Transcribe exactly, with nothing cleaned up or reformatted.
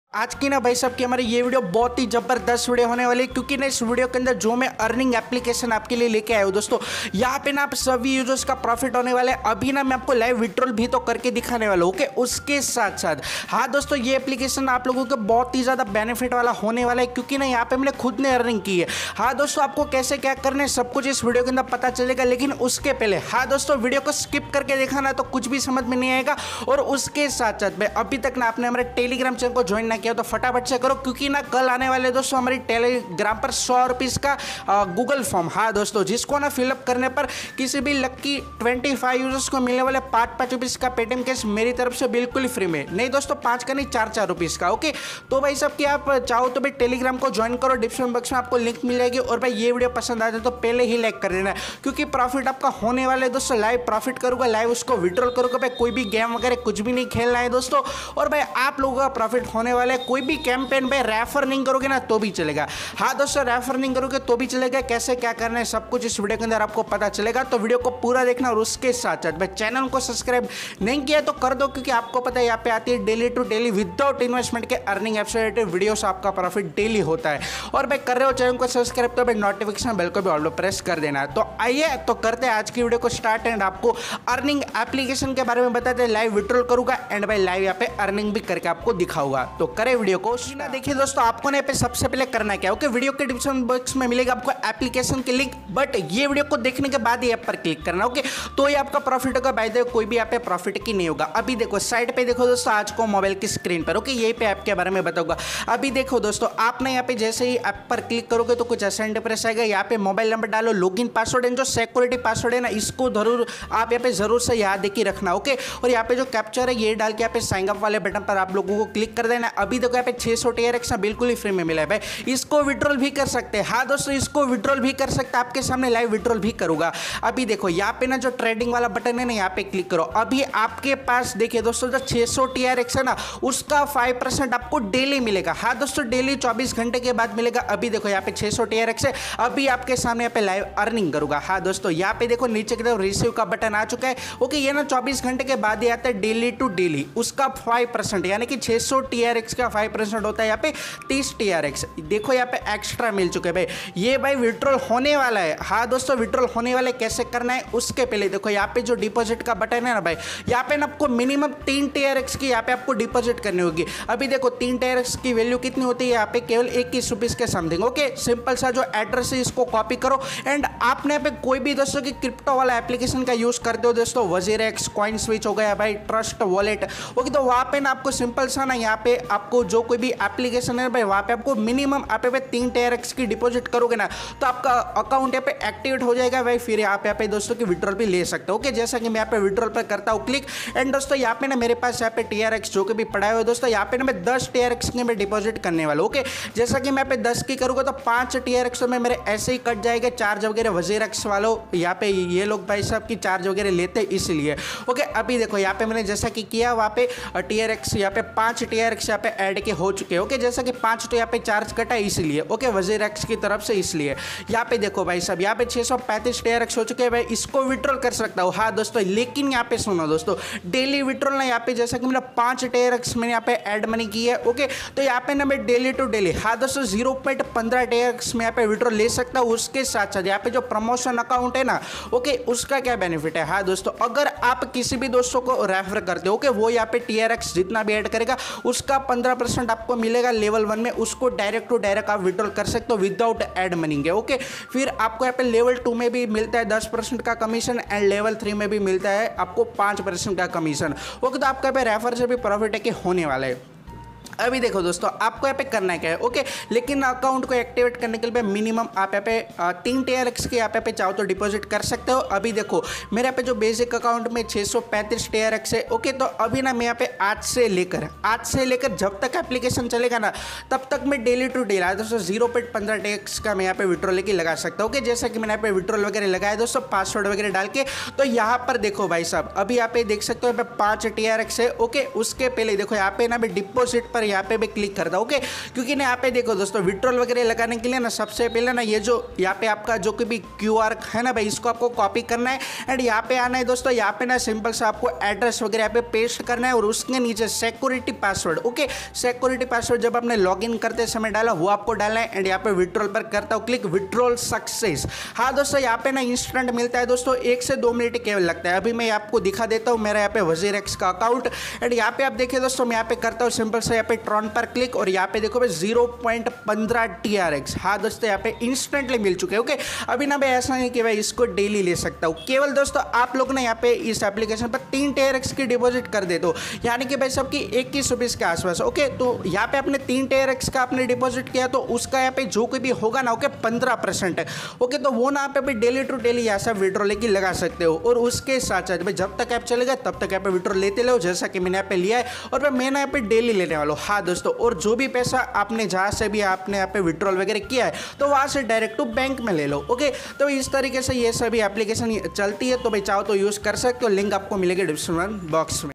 आज की ना भाई साहब की हमारी ये वीडियो बहुत ही जबरदस्त वीडियो होने वाली है, क्योंकि ना इस वीडियो के अंदर जो मैं अर्निंग एप्लीकेशन आपके लिए लेके आया हूँ दोस्तों, यहाँ पे ना आप सभी यूजर्स का प्रॉफिट होने वाला है। अभी ना मैं आपको लाइव विड्रॉल भी तो करके दिखाने वाला हूँ। ओके, उसके साथ साथ हाँ दोस्तों, ये एप्लीकेशन आप लोगों को बहुत ही ज़्यादा बेनिफिट वाला होने वाला है, क्योंकि ना यहाँ पे मैंने खुद ने अर्निंग की है। हाँ दोस्तों, आपको कैसे क्या करना है सब कुछ इस वीडियो के अंदर पता चलेगा, लेकिन उसके पहले हाँ दोस्तों, वीडियो को स्किप करके देखा ना तो कुछ भी समझ में नहीं आएगा। और उसके साथ साथ में अभी तक ना आपने हमारे टेलीग्राम चैनल को ज्वाइन ना किया तो फटाफट से करो, क्योंकि ना कल आने वाले दोस्तों हमारी टेलीग्राम पर सौ रुपीस का गूगल फॉर्म, हाँ दोस्तों, जिसको ना फिलअप करने पर किसी भी लक्की पच्चीस यूजर्स को मिलने वाले पाँच पाँच रुपीस का पेटीएम कैश मेरी तरफ से बिल्कुल फ्री में। नहीं दोस्तों, पाँच का नहीं, चार चार रुपीस का। ओके, तो भाई साहब कि आप चाहो तो भाई टेलीग्राम को ज्वाइन करो, डिस्क्रिप्शन बॉक्स में आपको लिंक मिल जाएगी। और भाई ये वीडियो पसंद आ जाए तो पहले ही लाइक कर देना, क्योंकि प्रॉफिट आपका होने वाला है दोस्तों। लाइव प्रॉफिट करूंगा, लाइव उसको विड्रॉल करूंगा। भाई कोई भी गेम वगैरह कुछ भी नहीं खेलना है दोस्तों। और भाई आप लोगों का प्रॉफिट होने वाला है। कोई भी कैंपेन भाई रेफर नहीं करोगे ना तो भी चलेगा। हाँ दोस्तों, रेफर नहीं करोगे तो भी चलेगा। कैसे क्या करना है सब कुछ इस वीडियो के अंदर आपको पता चलेगा, तो वीडियो को पूरा देखना। और उसके साथ साथ भाई चैनल को सब्सक्राइब नहीं किया तो कर दो, क्योंकि आपको पता है यहाँ पे आती है daily to daily without investment के अर्निंग एप्स से रिलेटेड वीडियोस, आपका प्रॉफिट डेली होता है। और भाई कर रहे हो चैनल को सब्सक्राइब तो भाई नोटिफिकेशन बेल को भी ऑल प्रेस कर देना है। तो आइए तो करते हैं आज की वीडियो को स्टार्ट, एंड आपको अर्निंग एप्लीकेशन के बारे में बताते हैं। लाइव विड्रॉल करूंगा एंड भाई लाइव यहाँ पे अर्निंग भी करके आपको दिखाऊंगा। तो करें वीडियो को। देखिए दोस्तों, आपको यहाँ पे सबसे पहले करना क्या है, ओके, वीडियो के डिस्क्रिप्शन बॉक्स में मिलेगा आपको एप्लीकेशन की लिंक, बट ये वीडियो को देखने के बाद ही ऐप पर क्लिक करना। ओके, तो ये आपका प्रॉफिट होगा। बाय द वे कोई भी यहाँ पे प्रॉफिट की नहीं होगा। अभी देखो साइड पे देखो दोस्तों, आज को मोबाइल की स्क्रीन पर, ओके, यही पे ऐप के बारे में बताऊंगा। अभी देखो दोस्तों, आपने यहाँ पे जैसे ही ऐप पर क्लिक करोगे तो कुछ ऐसा इंटरफेस आएगा। यहाँ पे मोबाइल नंबर डालो, लॉगिन पासवर्ड एंड जो सिक्योरिटी पासवर्ड है ना, इसको जरूर आप यहाँ पे जरूर से याद देखिए रखना। ओके, और यहाँ पे जो कैप्चर है ये डाल के यहाँ पे साइन अप वाले बटन पर आप लोगों को क्लिक कर देना। अभी देखो यहाँ पे छह सौ टी आर एक्स बिल्कुल ही फ्री में मिला है भाई, इसको विड्रॉल भी कर सकते हैं। हाँ दोस्तों, इसको विड्रॉल भी कर सकते हैं, आपके सामने लाइव विड्रॉल भी करूंगा। अभी देखो यहाँ पे ना जो ट्रेडिंग वाला बटन है ना, यहाँ पे क्लिक करो। अभी आपके पास देखिए दोस्तों, जो छह सौ टी आर एक्स है ना, उसका फाइव परसेंट आपको डेली मिलेगा। हाँ दोस्तों, डेली चौबीस घंटे के बाद मिलेगा। अभी देखो यहाँ पे छह सौ टी आर एक्स है, अभी आपके सामने यहाँ पे लाइव अर्निंग करूंगा। हाँ दोस्तों, यहाँ पे देखो नीचे की तरफ रिसीव का बटन आ चुका है। ओके, ये ना चौबीस घंटे के बाद ही आता है डेली टू डेली, उसका फाइव परसेंट, यानी कि छह सौ टी आर एक्स का फाइव परसेंट होता है यहाँ पे तीस टी आर एक्स। देखो यहाँ पे एक्स्ट्रा मिल चुके हैं भाई, ये भाई विड्रॉल होने वाला है। हाँ दोस्तों, विड्रॉल होने वाला है। कैसे करना है उसके पहले देखो यहाँ पे जो डिपॉजिट का बटन है ना भाई, यहाँ पे ना आपको मिनिमम तीन टी आर एक्स की यहाँ पे आपको डिपॉजिट करनी होगी। अभी देखो तीन टी आर एक्स की वैल्यू कितनी होती है यहाँ पे, केवल इक्कीस रुपीस के समथिंग। ओके, सिंपल सा जो एड्रेस है इसको कॉपी करो, एंड आपने यहाँ पे कोई भी दोस्तों की क्रिप्टो वाला एप्लीकेशन का यूज करते हो दोस्तों, वजीर एक्स, कॉइन स्विच हो गया भाई, ट्रस्ट वॉलेट। ओके, तो वहाँ पे ना आपको सिंपल सा ना यहाँ पे आपको जो कोई भी एप्लीकेशन है भाई, वहाँ पे आपको मिनिमम आप पे तीन टी आर एक्स की डिपॉजिट करोगे ना तो आपका अकाउंट यहाँ पे एक्टिवेट हो जाएगा भाई। फिर आप यहाँ पे दोस्तों की विड्रॉल भी ले सकते हो। ओके, जैसा कि मैं यहाँ पे विड्रॉल पर करता हूँ क्लिक, एंड दोस्तों यहाँ पे ना मेरे पास यहाँ पे टी आर एक्स जो कि भी पड़ा हुआ दोस्तों, यहाँ पे ना मैं दस टी आर एक्स की मैं डिपॉजिट करने वाला हूँ। ओके, जैसा कि मैं यहाँ पे दस की करूँगा तो पाँच टी आर एक्स में मेरे ऐसे ही कट जाएगा। चार्ज वगैरह वजीर एक्स वालों यहाँ पे ये लोग भाई साहब की चार्ज वगैरह लेते हैं इसलिए। ओके, अभी देखो यहाँ पे मैंने जैसा कि किया, वहाँ पे टी आर एक्स यहाँ पे पाँच टी आर एक्स यहाँ पे ऐड के हो चुके हैं। ओके, जैसा कि पाँच तो यहाँ पे चार्ज कटा इसलिए। ओके, वजीर एक्स की तरफ से इसलिए। यहाँ पे देखो भाई साहब, यहाँ पे छह सौ पैंतीस टी आर एक्स हो चुके हैं भाई, इसको विड्रॉल कर सकता हूँ। हाँ दोस्तों, लेकिन यहाँ पे सुनो दोस्तों, डेली विड्रॉल ना यहाँ पे जैसा कि मैंने पाँच टी आर एक्स मैंने यहाँ पे ऐड मनी की है। ओके, तो यहाँ पे ना मैं डेली टू डेली हाँ दोस्तों जीरो पॉइंट पंद्रह टी आर एक्स में यहाँ पे विड्रॉल ले सकता हूँ। उसके साथ साथ यहाँ पे जो प्रमोशन अकाउंट है ना, ओके, उसका क्या बेनिफिट है। हाँ दोस्तों, अगर आप किसी भी दोस्तों को रेफर करते हो, ओके, वो यहाँ पे टी आर एक्स जितना भी ऐड करेगा उसका पंद्रह परसेंट आपको मिलेगा लेवल वन में, उसको डायरेक्ट टू डायरेक्ट आप विड्रॉल कर सकते हो विदाउट एड मनी के। ओके, फिर आपको यहाँ पे लेवल टू में भी मिलता है दस परसेंट का कमीशन, एंड लेवल थ्री में भी मिलता है आपको पाँच परसेंट का कमीशन। ओके, तो आपका पे रेफर से भी प्रॉफिट है कि होने वाला है। अभी देखो दोस्तों, आपको यहाँ पे करना है क्या है। ओके, लेकिन अकाउंट को एक्टिवेट करने के लिए मिनिमम आप यहाँ पे तीन टी आर एक्स के आप यहाँ पे चाहो तो डिपॉजिट कर सकते हो। अभी देखो मेरे यहाँ पे जो बेसिक अकाउंट में छः सौ पैंतीस टी आर एक्स है। ओके, तो अभी ना मैं यहाँ पे आज से लेकर आज से लेकर जब तक एप्लीकेशन चलेगा ना तब तक मैं डेली टू डेली आज दोस्तों जीरो पॉइंट पंद्रह टी आर एक्स का मैं यहाँ पे विड्रॉल लेके लगा सकता हूँ। ओके, जैसा कि मैंने यहाँ पे विड्रॉल वगैरह लगाया दोस्तों पासवर्ड वगैरह डाल के, तो यहाँ पर देखो भाई साहब, अभी यहाँ पे देख सकते हो यहाँ पे पाँच टी आर एक्स है। ओके, उसके पहले देखो यहाँ पे ना मैं डिपॉजिट पर यहाँ पे भी क्लिक करता हूँ। ओके, क्योंकि ना यहाँ पे देखो दोस्तों विड्रॉल वगैरह लगाने के लिए ना सबसे पहले ना ये जो यहाँ पे आपका जो कि भी क्यू आर है ना भाई, इसको आपको कॉपी करना है एंड यहाँ पे आना है दोस्तों। यहाँ पे ना सिंपल सा आपको एड्रेस वगैरह यहाँ पे पेस्ट करना है और उसके नीचे security password. Okay, security password जब आपने लॉगिन करते समय डाला वो आपको डालना है एंड यहाँ पे विड्रॉल पर करता हूँ क्लिक, विड्रॉल सक्सेस। हाँ दोस्तों, यहाँ पे ना इंस्टेंट मिलता है दोस्तों, एक से दो मिनट केवल लगता है। अभी मैं आपको दिखा देता हूँ मेरा यहाँ पे वजीर एक्स का अकाउंट एंड यहाँ पे आप देखिए दोस्तों मैं यहाँ पे करता हूँ सिंपल से यहाँ पे ट्रॉन पर क्लिक और यहाँ पे देखो भाई जीरो पॉइंट पंद्रह टी आर एक्स। हाँ दोस्तों, यहाँ पे इंस्टेंटली मिल चुके हैं। ओके, अभी ना भाई ऐसा नहीं कि भाई इसको डेली ले सकता हूँ, केवल दोस्तों आप लोग ना यहाँ पे इस एप्लीकेशन पर तीन टी आर एक्स की डिपॉजिट कर दे दो, यानी कि भाई सबकी इक्कीस रुपीज के आसपास। ओके, तो यहाँ पे आपने तीन टी आर एक्स का आपने डिपॉजिट किया तो उसका यहाँ पे जो कोई भी होगा ना, ओके, पंद्रह परसेंट है। ओके, तो वो ना आप पे डेली टू डेली यहाँ से विड्रॉ लेके लगा सकते हो और उसके साथ साथ भाई जब तक ऐप चलेगा तब तक यहाँ पे विड्रॉ लेते रहो, जैसा कि मैंने यहाँ पे लिया है और भाई मैं ना यहाँ पे डेली लेने वाला हूँ। हाँ दोस्तों, और जो भी पैसा आपने जहाँ से भी आपने यहाँ पे विड्रॉल वगैरह किया है तो वहाँ से डायरेक्ट टू बैंक में ले लो। ओके, तो इस तरीके से ये सभी एप्लीकेशन चलती है, तो भाई चाहो तो यूज़ कर सकते हो, लिंक आपको मिलेगी डिस्क्रिप्शन बॉक्स में।